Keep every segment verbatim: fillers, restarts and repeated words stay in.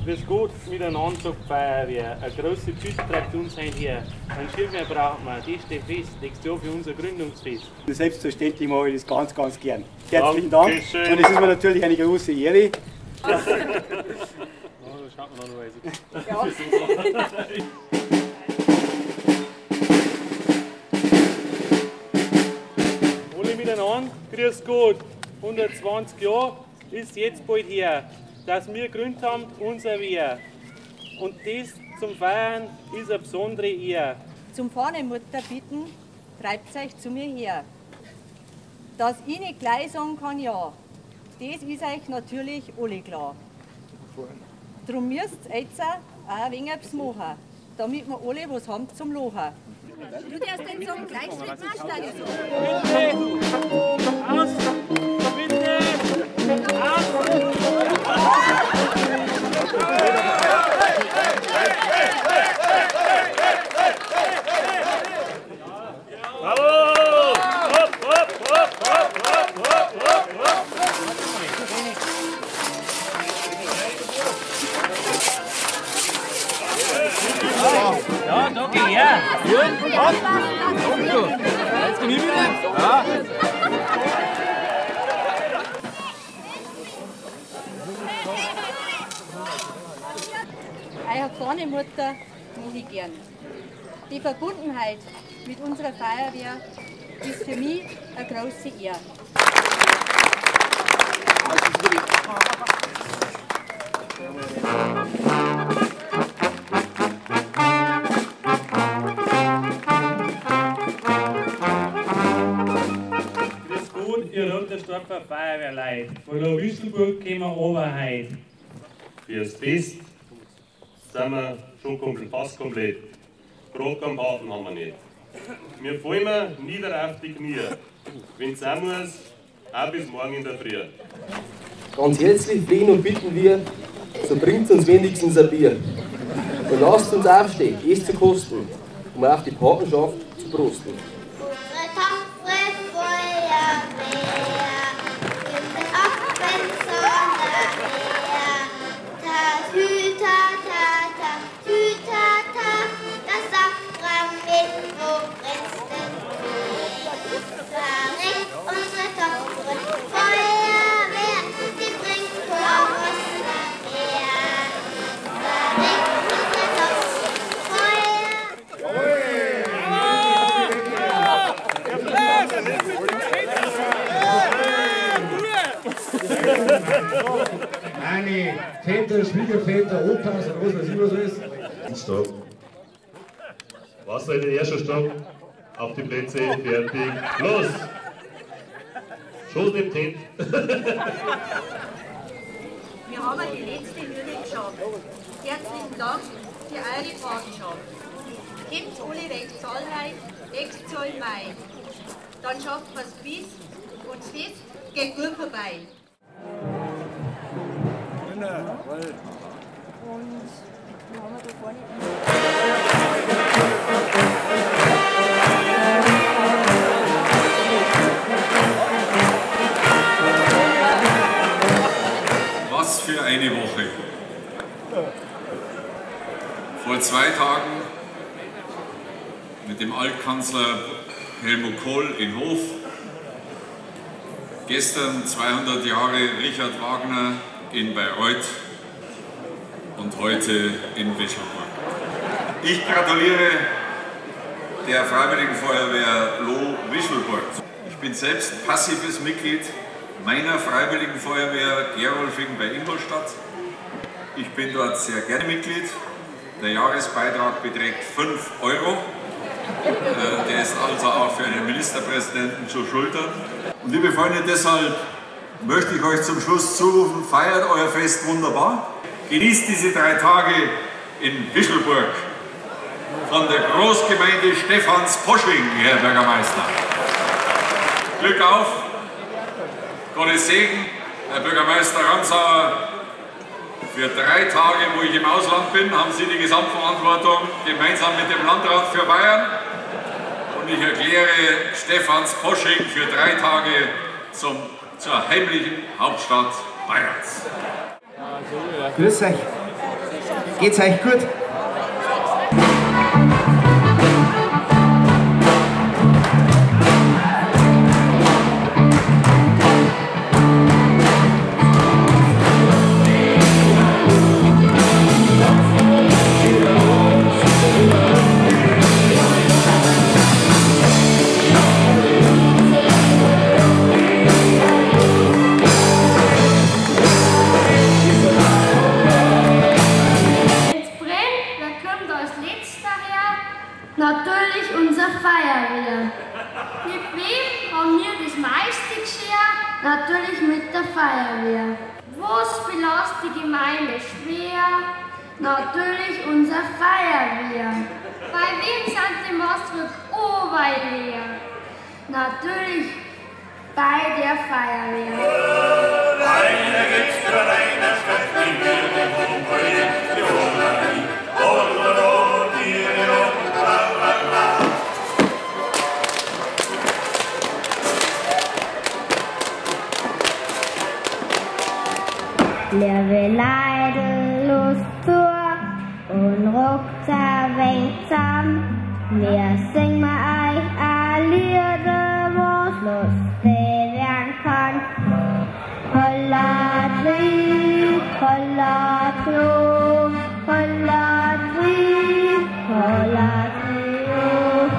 Grüß Gott miteinander, sagt die Feuerwehr. Eine große Tüte treibt uns ein hier. Ein Schirmherr braucht man, die steht fest. Nächstes Jahr für unser Gründungsfest. Selbstverständlich mache ich das ganz, ganz gern. Herzlichen Dank. Dankeschön. Und es ist mir natürlich eine große Ehre. Ja, da schaut man noch also. Alle miteinander, grüß Gott. hundertzwanzig Jahre ist jetzt bald her, dass wir gegründet haben, unser Wehr. Und das zum Feiern ist eine besondere Ehre. Zum Fahnemutter bitten, treibt euch zu mir her. Dass ich nicht gleich sagen kann, ja, das ist euch natürlich alle klar. Darum müsst ihr jetzt auch ein wenig etwas machen, damit wir alle was haben zum Lachen. Du darfst den Song gleich mit Marschlage suchen. Bitte! Aus! Bitte! Aus! Ja, danke, ja. Gut, ja. Danke. Jetzt bin ich wieder. Ja. Eure Fahnemutter mag ich gern. Die Verbundenheit mit unserer Feuerwehr ist für mich eine große Ehre. Grüß Gott, ihr Runterstopfer Feuerwehrleute. Von der Wischelburg kommen wir runter heute. Fürs Fest sind wir schon komplett, fast komplett. Grog am Hafen haben wir nicht. Wir fallen nieder auf die Knie. Wenn es sein muss, auch bis morgen in der Früh. Ganz herzlich flehen und bitten wir, so bringt uns wenigstens ein Bier. Und lasst uns aufstehen, es zu kosten, um auf die Patenschaft zu prosten. Unsere tapfere Feuerwehr, gibt ab, wenn Sonne her. Ta, hü, ta, ta, ta, hü, ta, ta, das Safran mit, wo brennt's denn Tee? Verreckt unsere tapfere Feuerwehr, die bringt Chorus daher. Verreckt unsere tapfere Feuerwehr. Meine Väter, Schwiegerväter, Opas und was weiß ich was ist. Stopp. Was war der erste Stopp? Auf die Plätze, fertig, los! Schoß im Tent. Wir haben die letzte Hürde geschafft. Herzlichen Dank für eure Patenschaft. Kommt alle recht zahlreich, nächstes Jahr im Mai. Dann schafft man es bis und das Fest geht gut vorbei. Und wir haben da vorne. Was für eine Woche. Vor zwei Tagen mit dem Altkanzler Helmut Kohl in Hof. Gestern zweihundert Jahre Richard Wagner in Bayreuth und heute in Wischelburg. Ich gratuliere der Freiwilligen Feuerwehr Loh Wischelburg. Ich bin selbst passives Mitglied meiner Freiwilligen Feuerwehr Gerolfing bei Ingolstadt. Ich bin dort sehr gerne Mitglied. Der Jahresbeitrag beträgt fünf Euro. Äh, der ist also auch für einen Ministerpräsidenten zu schultern. Und liebe Freunde, deshalb möchte ich euch zum Schluss zurufen, feiert euer Fest wunderbar. Genießt diese drei Tage in Wischelburg von der Großgemeinde Stephans Posching, Herr Bürgermeister. Glück auf, Gottes Segen, Herr Bürgermeister Ramsauer. Für drei Tage, wo ich im Ausland bin, haben Sie die Gesamtverantwortung gemeinsam mit dem Landrat für Bayern. Und ich erkläre Stephans Posching für drei Tage zum, zur heimlichen Hauptstadt Bayerns. Grüß euch. Geht's euch gut? Natürlich unsere Feuerwehr. Mit wem haben wir das meiste geschert? Natürlich mit der Feuerwehr. Was belastet die Gemeinde schwer? Natürlich unsere Feuerwehr. Bei wem sind die Maßrück oh weit leer? Natürlich bei der Feuerwehr. Reiner gibt's für reiner Stadt, die wilde Hochprojekt, die Hochmarie, Hochmarie, die Lewe Leiden, Lust zur und ruckt ein wenig zusammen. Wir singen euch ein Lieder, wo's lustig werden kann. Holla Tri, Holla Tro, Holla Tri, Holla Trio.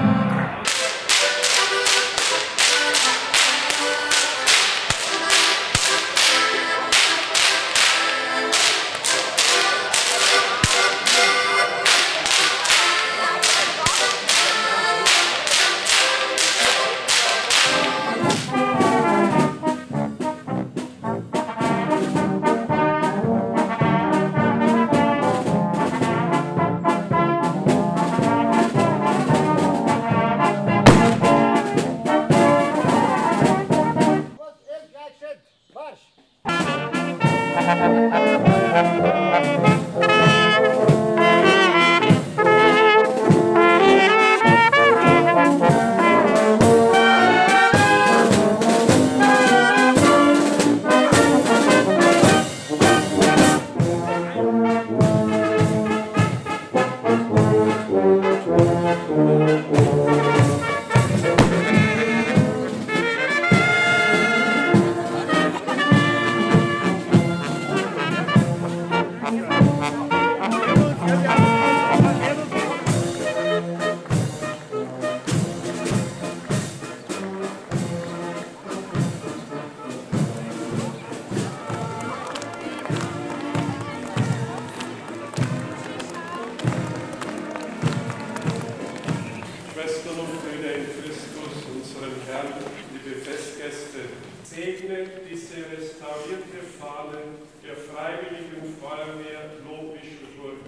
Schwestern und Brüder in Christus, unserem Herrn, liebe Festgäste, segne diese restaurierte Fahne der Freiwilligen Feuerwehr Lohbischelburg.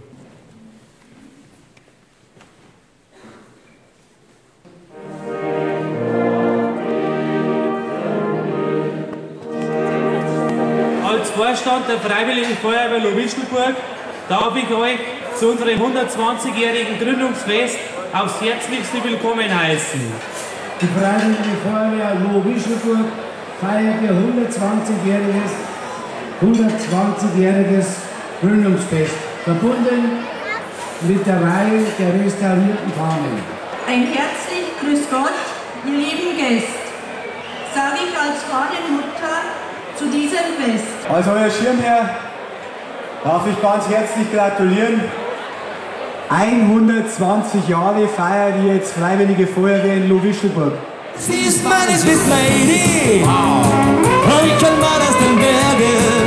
Als Vorstand der Freiwilligen Feuerwehr Lohbischelburg darf ich euch zu unserem hundertzwanzigjährigen Gründungsfest aufs Herzlichste willkommen heißen. Die Freiwillige Feuerwehr Lohbischelburg feiert ihr hundertzwanzigjähriges hundertzwanzigjähriges Gründungsfest, verbunden mit der Reihe der restaurierten Fahnen. Ein herzlich Grüß Gott, ihr lieben Gäste, sage ich als Fahnenmutter zu diesem Fest. Als euer Schirmherr darf ich ganz herzlich gratulieren. hundertzwanzig Jahre feiert ihr jetzt Freiwillige Feuerwehr in Lohbischelburg. Sie ist meine Swiss Lady, wow. Heucheln war aus den Bergen.